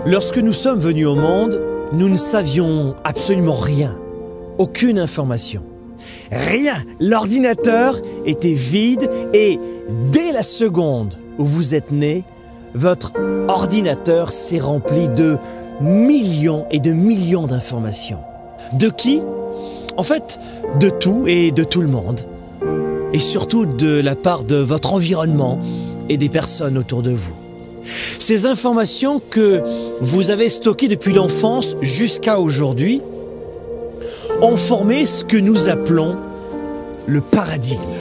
Lorsque nous sommes venus au monde, nous ne savions absolument rien, aucune information. Rien, l'ordinateur était vide et dès la seconde où vous êtes né, votre ordinateur s'est rempli de millions et de millions d'informations. De qui? En fait, de tout et de tout le monde. Et surtout de la part de votre environnement et des personnes autour de vous. Ces informations que vous avez stockées depuis l'enfance jusqu'à aujourd'hui ont formé ce que nous appelons le paradigme.